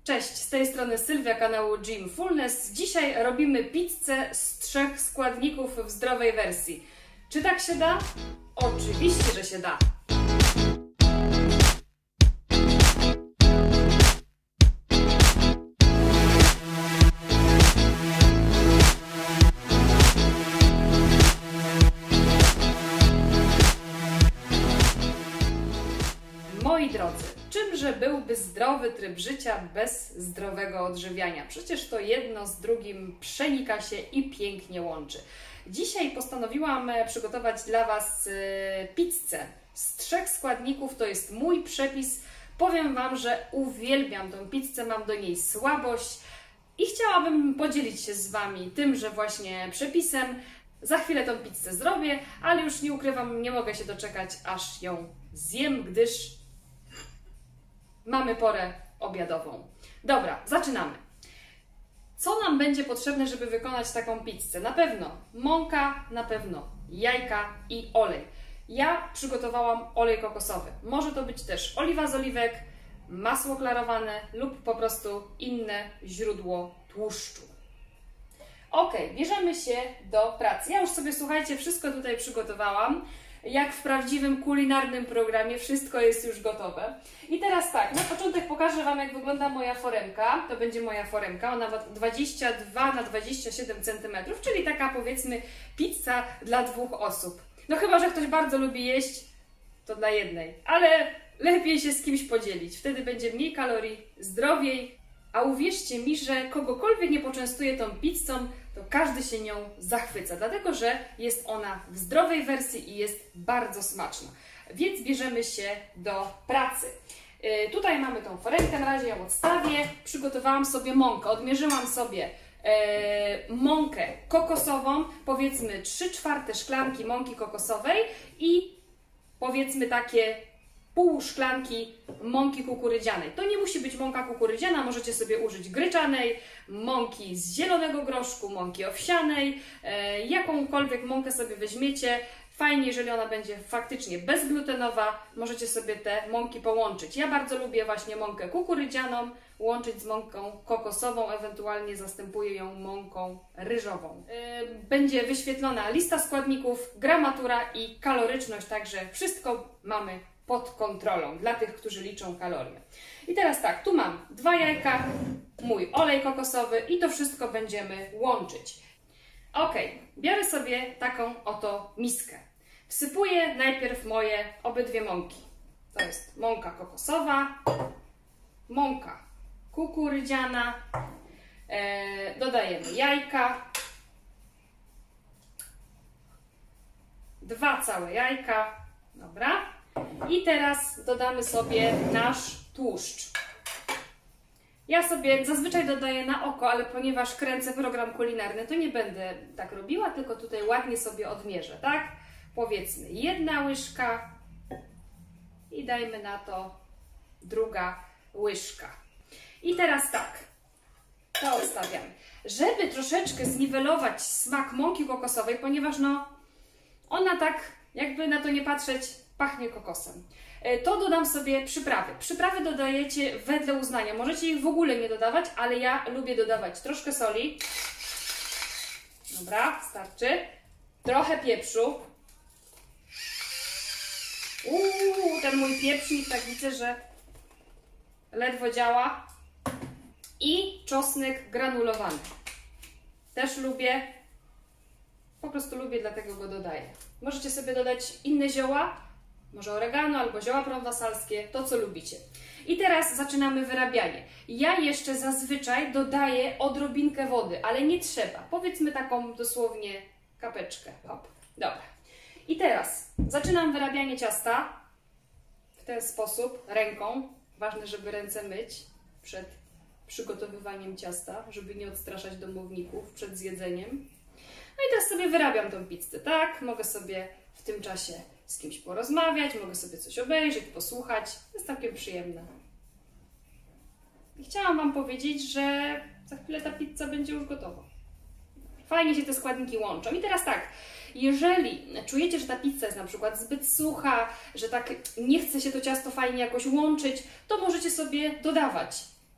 Cześć, z tej strony Sylwia, kanału Gymfulness. Dzisiaj robimy pizzę z 3 składników w zdrowej wersji. Czy tak się da? Oczywiście, że się da. Moi drodzy, czymże byłby zdrowy tryb życia bez zdrowego odżywiania? Przecież to jedno z drugim przenika się i pięknie łączy. Dzisiaj postanowiłam przygotować dla Was pizzę z 3 składników. To jest mój przepis. Powiem Wam, że uwielbiam tę pizzę, mam do niej słabość i chciałabym podzielić się z Wami tymże właśnie przepisem. Za chwilę tą pizzę zrobię, ale już nie ukrywam, nie mogę się doczekać, aż ją zjem, gdyż mamy porę obiadową. Dobra, zaczynamy. Co nam będzie potrzebne, żeby wykonać taką pizzę? Na pewno mąka, na pewno jajka i olej. Ja przygotowałam olej kokosowy. Może to być też oliwa z oliwek, masło klarowane lub po prostu inne źródło tłuszczu. Ok, bierzemy się do pracy. Ja już sobie, słuchajcie, wszystko tutaj przygotowałam. Jak w prawdziwym kulinarnym programie, wszystko jest już gotowe. I teraz tak, na początek pokażę Wam, jak wygląda moja foremka. To będzie moja foremka, ona ma 22 na 27 cm, czyli taka, powiedzmy, pizza dla 2 osób. No chyba że ktoś bardzo lubi jeść, to dla jednej, ale lepiej się z kimś podzielić. Wtedy będzie mniej kalorii, zdrowiej. A uwierzcie mi, że kogokolwiek nie poczęstuje tą pizzą, to każdy się nią zachwyca, dlatego że jest ona w zdrowej wersji i jest bardzo smaczna. Więc bierzemy się do pracy. Tutaj mamy tą foremkę, na razie ją odstawię. Przygotowałam sobie mąkę, odmierzyłam sobie mąkę kokosową, powiedzmy 3/4 szklanki mąki kokosowej i powiedzmy takie pół szklanki mąki kukurydzianej. To nie musi być mąka kukurydziana, możecie sobie użyć gryczanej, mąki z zielonego groszku, mąki owsianej, jakąkolwiek mąkę sobie weźmiecie. Fajnie, jeżeli ona będzie faktycznie bezglutenowa, możecie sobie te mąki połączyć. Ja bardzo lubię właśnie mąkę kukurydzianą łączyć z mąką kokosową, ewentualnie zastępuję ją mąką ryżową. Będzie wyświetlona lista składników, gramatura i kaloryczność, także wszystko mamy pod kontrolą dla tych, którzy liczą kalorie. I teraz tak, tu mam 2 jajka, mój olej kokosowy i to wszystko będziemy łączyć. Ok, biorę sobie taką oto miskę. Wsypuję najpierw moje obydwie mąki. To jest mąka kokosowa, mąka kukurydziana, dodajemy jajka, 2 całe jajka, dobra. I teraz dodamy sobie nasz tłuszcz. Ja sobie zazwyczaj dodaję na oko, ale ponieważ kręcę program kulinarny, to nie będę tak robiła, tylko tutaj ładnie sobie odmierzę, tak? Powiedzmy 1 łyżka i dajmy na to 2 łyżka. I teraz tak, to odstawiam. Żeby troszeczkę zniwelować smak mąki kokosowej, ponieważ no ona tak, jakby na to nie patrzeć, pachnie kokosem, to dodam sobie przyprawy. Przyprawy dodajecie wedle uznania. Możecie ich w ogóle nie dodawać, ale ja lubię dodawać troszkę soli. Dobra, starczy. Trochę pieprzu. Ten mój pieprznik, tak widzę, że ledwo działa. I czosnek granulowany. Też lubię. Po prostu lubię, dlatego go dodaję. Możecie sobie dodać inne zioła, może oregano albo zioła prowansalskie, to co lubicie. I teraz zaczynamy wyrabianie. Ja jeszcze zazwyczaj dodaję odrobinkę wody, ale nie trzeba. Powiedzmy taką dosłownie kapeczkę. Hop. Dobra. I teraz zaczynam wyrabianie ciasta w ten sposób, ręką. Ważne, żeby ręce myć przed przygotowywaniem ciasta, żeby nie odstraszać domowników przed zjedzeniem. No i teraz sobie wyrabiam tą pizzę, tak? Mogę sobie w tym czasie z kimś porozmawiać, mogę sobie coś obejrzeć, posłuchać. Jest całkiem przyjemne. I chciałam Wam powiedzieć, że za chwilę ta pizza będzie już gotowa. Fajnie się te składniki łączą. I teraz tak, jeżeli czujecie, że ta pizza jest na przykład zbyt sucha, że tak nie chce się to ciasto fajnie jakoś łączyć, to możecie sobie dodawać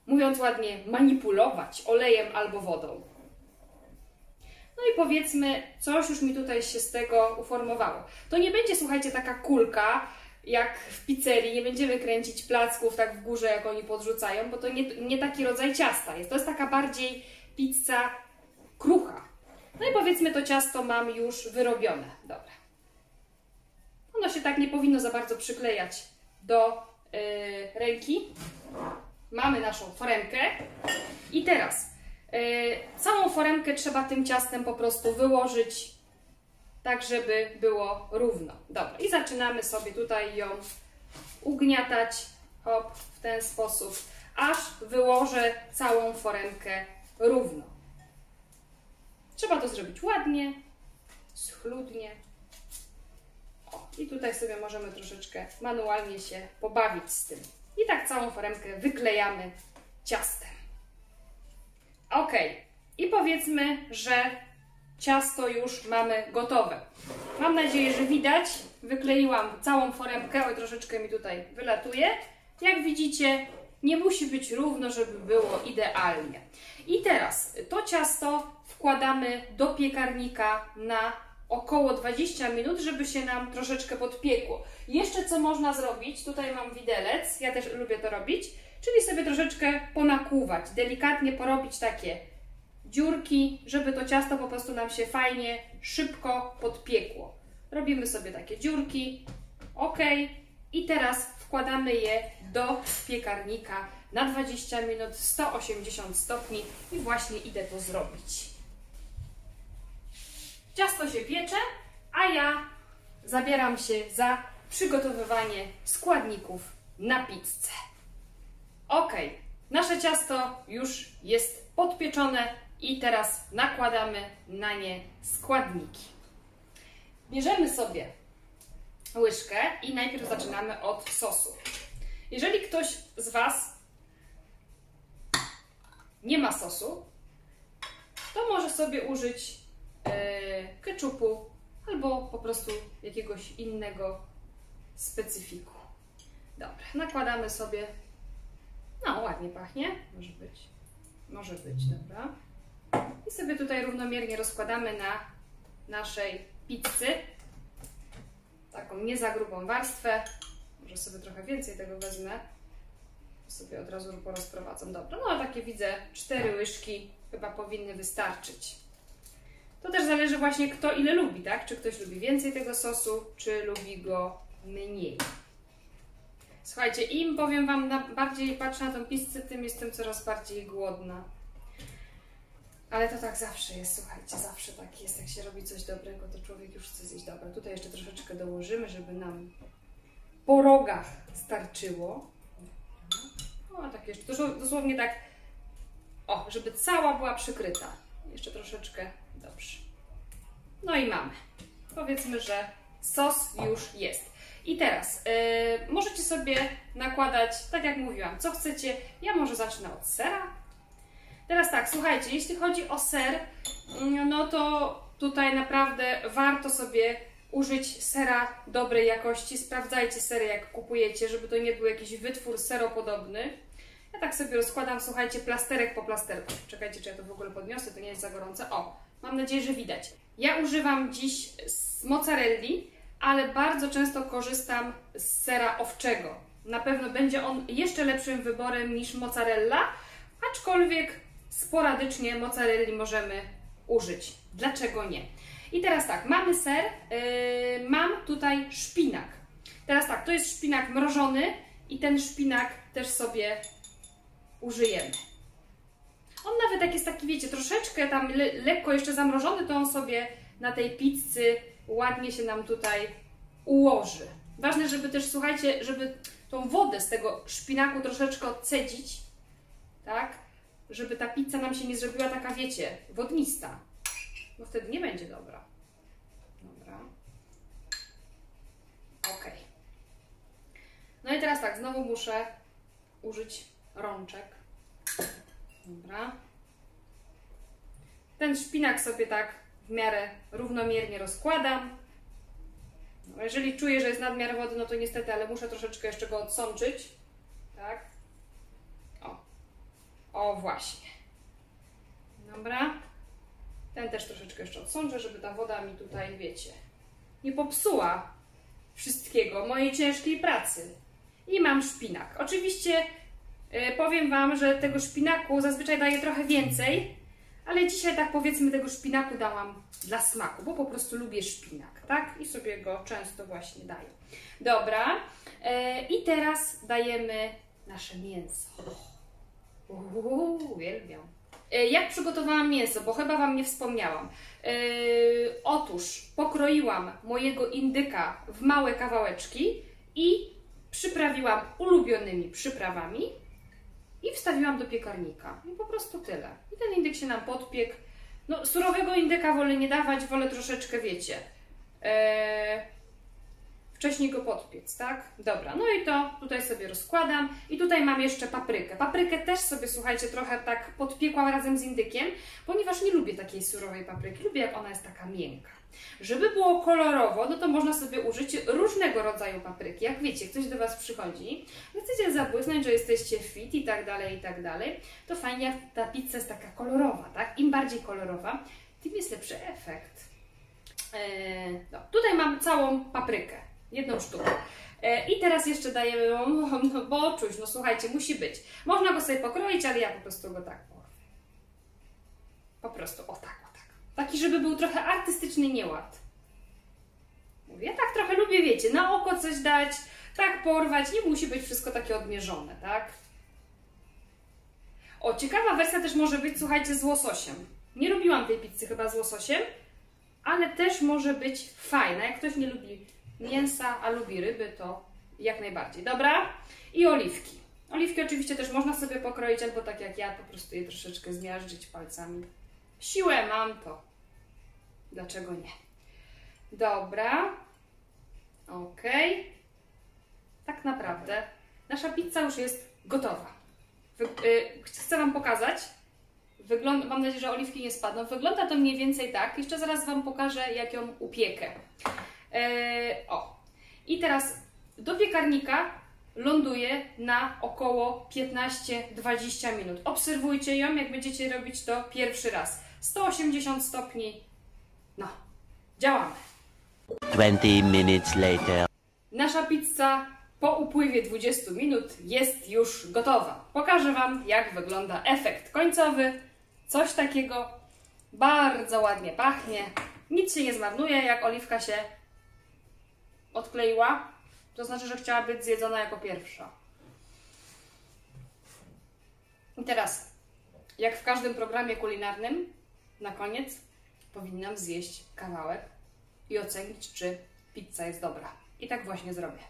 mówiąc ładnie, manipulować olejem albo wodą. No i powiedzmy, coś już mi tutaj się z tego uformowało. To nie będzie, słuchajcie, taka kulka, jak w pizzerii, nie będziemy kręcić placków tak w górze, jak oni podrzucają, bo to nie taki rodzaj ciasta jest. To jest taka bardziej pizza krucha. No i powiedzmy, to ciasto mam już wyrobione. Dobra. Ono się tak nie powinno za bardzo przyklejać do ręki. Mamy naszą foremkę i teraz całą foremkę trzeba tym ciastem po prostu wyłożyć tak, żeby było równo. Dobra, i zaczynamy sobie tutaj ją ugniatać, hop, w ten sposób, aż wyłożę całą foremkę równo. Trzeba to zrobić ładnie, schludnie. O, i tutaj sobie możemy troszeczkę manualnie się pobawić z tym. I tak całą foremkę wyklejamy ciastem. Ok, i powiedzmy, że ciasto już mamy gotowe. Mam nadzieję, że widać. Wykleiłam całą foremkę. Oj, troszeczkę mi tutaj wylatuje. Jak widzicie, nie musi być równo, żeby było idealnie. I teraz to ciasto wkładamy do piekarnika na około 20 minut, żeby się nam troszeczkę podpiekło. Jeszcze co można zrobić? Tutaj mam widelec. Ja też lubię to robić. Czyli sobie troszeczkę ponakuwać. Delikatnie porobić takie dziurki, żeby to ciasto po prostu nam się fajnie, szybko podpiekło. Robimy sobie takie dziurki, ok, i teraz wkładamy je do piekarnika na 20 minut, 180 stopni i właśnie idę to zrobić. Ciasto się piecze, a ja zabieram się za przygotowywanie składników na pizzę. Ok, nasze ciasto już jest podpieczone i teraz nakładamy na nie składniki. Bierzemy sobie łyżkę i najpierw zaczynamy od sosu. Jeżeli ktoś z Was nie ma sosu, to może sobie użyć keczupu albo po prostu jakiegoś innego specyfiku. Dobra, nakładamy sobie. No, ładnie pachnie. Może być. Może być, dobra. I sobie tutaj równomiernie rozkładamy na naszej pizzy. Taką nie za grubą warstwę. Może sobie trochę więcej tego wezmę. Sobie od razu porozprowadzam. Dobra, no a takie widzę 4 łyżki chyba powinny wystarczyć. To też zależy właśnie kto ile lubi, tak? Czy ktoś lubi więcej tego sosu, czy lubi go mniej. Słuchajcie, im powiem Wam, bardziej patrzę na tą pizzę, tym jestem coraz bardziej głodna. Ale to tak zawsze jest, słuchajcie, zawsze tak jest. Jak się robi coś dobrego, to człowiek już chce zjeść. Dobra, tutaj jeszcze troszeczkę dołożymy, żeby nam po rogach starczyło. O, tak jeszcze, dosłownie tak, o, żeby cała była przykryta. Jeszcze troszeczkę, dobrze. No i mamy. Powiedzmy, że sos już jest. I teraz możecie sobie nakładać, tak jak mówiłam, co chcecie. Ja może zacznę od sera. Teraz tak, słuchajcie, jeśli chodzi o ser, no to tutaj naprawdę warto sobie użyć sera dobrej jakości. Sprawdzajcie sery, jak kupujecie, żeby to nie był jakiś wytwór seropodobny. Ja tak sobie rozkładam, słuchajcie, plasterek po plasterku. Czekajcie, czy ja to w ogóle podniosę, to nie jest za gorące. O, mam nadzieję, że widać. Ja używam dziś z mozzarelli, ale bardzo często korzystam z sera owczego. Na pewno będzie on jeszcze lepszym wyborem niż mozzarella, aczkolwiek sporadycznie mozzarelli możemy użyć. Dlaczego nie? I teraz tak, mamy ser, mam tutaj szpinak. Teraz tak, to jest szpinak mrożony i ten szpinak też sobie użyjemy. On nawet jak jest taki, wiecie, troszeczkę tam lekko jeszcze zamrożony, to on sobie na tej pizzy ładnie się nam tutaj ułoży. Ważne, żeby też, słuchajcie, żeby tą wodę z tego szpinaku troszeczkę odcedzić, tak? Żeby ta pizza nam się nie zrobiła taka, wiecie, wodnista. Bo wtedy nie będzie dobra. Dobra. Ok. No i teraz tak, znowu muszę użyć rączek. Dobra. Ten szpinak sobie tak w miarę równomiernie rozkładam. No, jeżeli czuję, że jest nadmiar wody, no to niestety, ale muszę troszeczkę jeszcze go odsączyć. Tak. O. O, właśnie. Dobra. Ten też troszeczkę jeszcze odsączę, żeby ta woda mi tutaj, wiecie, nie popsuła wszystkiego, mojej ciężkiej pracy. I mam szpinak. Oczywiście powiem Wam, że tego szpinaku zazwyczaj daję trochę więcej, ale dzisiaj tak powiedzmy tego szpinaku dałam dla smaku, bo po prostu lubię szpinak, tak? I sobie go często właśnie daję. Dobra. I teraz dajemy nasze mięso. Uwielbiam. Jak przygotowałam mięso, bo chyba Wam nie wspomniałam. Otóż pokroiłam mojego indyka w małe kawałeczki i przyprawiłam ulubionymi przyprawami i wstawiłam do piekarnika. I po prostu tyle. I ten indyk się nam podpiekł. No, surowego indyka wolę nie dawać, wolę troszeczkę, wiecie, wcześniej go podpiec, tak? Dobra, no i to tutaj sobie rozkładam. I tutaj mam jeszcze paprykę. Paprykę też sobie, słuchajcie, trochę tak podpiekłam razem z indykiem, ponieważ nie lubię takiej surowej papryki. Lubię, jak ona jest taka miękka. Żeby było kolorowo, no to można sobie użyć różnego rodzaju papryki. Jak wiecie, ktoś do Was przychodzi, chcecie zabłysnąć, że jesteście fit i tak dalej, to fajnie, jak ta pizza jest taka kolorowa, tak? Im bardziej kolorowa, tym jest lepszy efekt. No, tutaj mam całą paprykę. Jedną sztukę. I teraz jeszcze dajemy, no bo czuć, no słuchajcie, musi być. Można go sobie pokroić, ale ja po prostu go tak porwę. Po prostu, o tak. Taki, żeby był trochę artystyczny nieład. Mówię, ja tak trochę lubię, wiecie, na oko coś dać, tak porwać, nie musi być wszystko takie odmierzone, tak? O, ciekawa wersja też może być, słuchajcie, z łososiem. Nie lubiłam tej pizzy chyba z łososiem, ale też może być fajna. Jak ktoś nie lubi mięsa, a lubi ryby, to jak najbardziej. Dobra? I oliwki. Oliwki oczywiście też można sobie pokroić, albo tak jak ja, po prostu je troszeczkę zmiażdżyć palcami. Siłę mam, to dlaczego nie? Dobra. Ok. Tak naprawdę nasza pizza już jest gotowa. Chcę Wam pokazać. Mam nadzieję, że oliwki nie spadną. Wygląda to mniej więcej tak. Jeszcze zaraz Wam pokażę, jak ją upiekę. O. I teraz do piekarnika ląduje na około 15-20 minut. Obserwujcie ją, jak będziecie robić to pierwszy raz. 180 stopni. No, działamy. 20 minutes later. Nasza pizza po upływie 20 minut jest już gotowa. Pokażę Wam, jak wygląda efekt końcowy. Coś takiego bardzo ładnie pachnie. Nic się nie zmarnuje, jak oliwka się odkleiła. To znaczy, że chciała być zjedzona jako pierwsza. I teraz, jak w każdym programie kulinarnym, na koniec powinnam zjeść kawałek i ocenić, czy pizza jest dobra. I tak właśnie zrobię.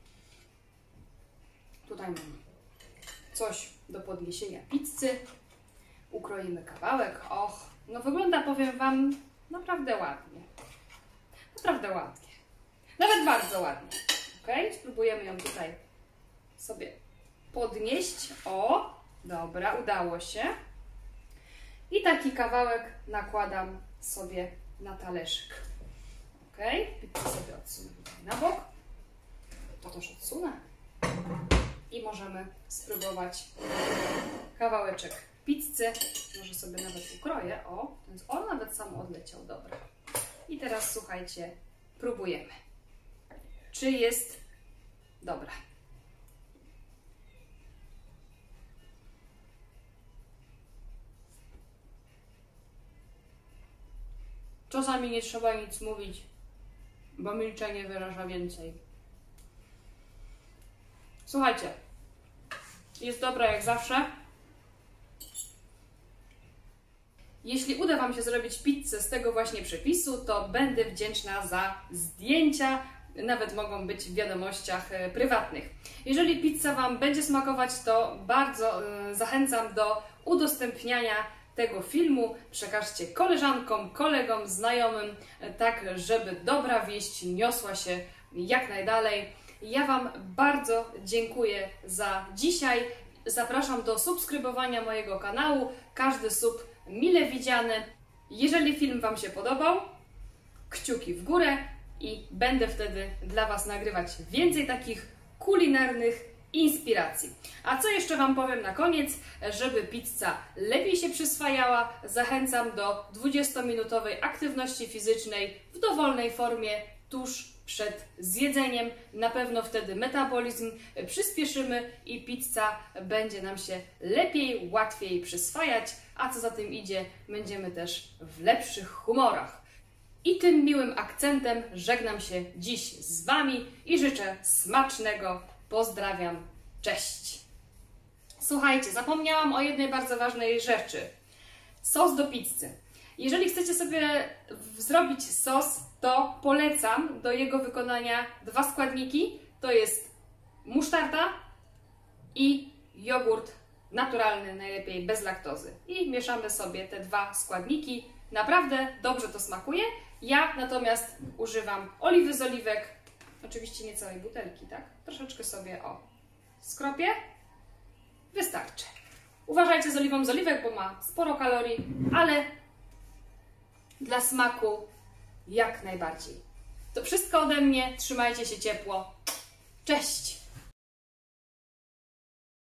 Tutaj mam coś do podniesienia pizzy. Ukroimy kawałek. Och, no wygląda, powiem Wam, naprawdę ładnie. Naprawdę ładnie. Nawet bardzo ładnie. Ok? Spróbujemy ją tutaj sobie podnieść. O, dobra, udało się. I taki kawałek nakładam sobie na talerzyk. Ok? Pizzę sobie odsunę tutaj na bok. To też odsunę. I możemy spróbować kawałeczek pizzy. Może sobie nawet ukroję. O, nawet sam odleciał. Dobra. I teraz słuchajcie, próbujemy. Czy jest dobra? Czasami nie trzeba nic mówić, bo milczenie wyraża więcej. Słuchajcie, jest dobra jak zawsze. Jeśli uda Wam się zrobić pizzę z tego właśnie przepisu, to będę wdzięczna za zdjęcia. Nawet mogą być w wiadomościach prywatnych. Jeżeli pizza Wam będzie smakować, to bardzo zachęcam do udostępniania tego filmu. Przekażcie koleżankom, kolegom, znajomym, tak żeby dobra wieść niosła się jak najdalej. Ja Wam bardzo dziękuję za dzisiaj. Zapraszam do subskrybowania mojego kanału. Każdy sub mile widziany. Jeżeli film Wam się podobał, kciuki w górę i będę wtedy dla Was nagrywać więcej takich kulinarnych inspiracji. A co jeszcze Wam powiem na koniec, żeby pizza lepiej się przyswajała, zachęcam do 20-minutowej aktywności fizycznej w dowolnej formie tuż przed zjedzeniem. Na pewno wtedy metabolizm przyspieszymy i pizza będzie nam się lepiej, łatwiej przyswajać, a co za tym idzie, będziemy też w lepszych humorach. I tym miłym akcentem żegnam się dziś z Wami i życzę smacznego. Pozdrawiam, cześć! Słuchajcie, zapomniałam o jednej bardzo ważnej rzeczy. Sos do pizzy. Jeżeli chcecie sobie zrobić sos, to polecam do jego wykonania 2 składniki. To jest musztarda i jogurt naturalny, najlepiej bez laktozy. I mieszamy sobie te 2 składniki. Naprawdę dobrze to smakuje. Ja natomiast używam oliwy z oliwek. Oczywiście nie całej butelki, tak? Troszeczkę sobie skropię. Wystarczy. Uważajcie z oliwą z oliwek, bo ma sporo kalorii, ale dla smaku jak najbardziej. To wszystko ode mnie. Trzymajcie się ciepło. Cześć!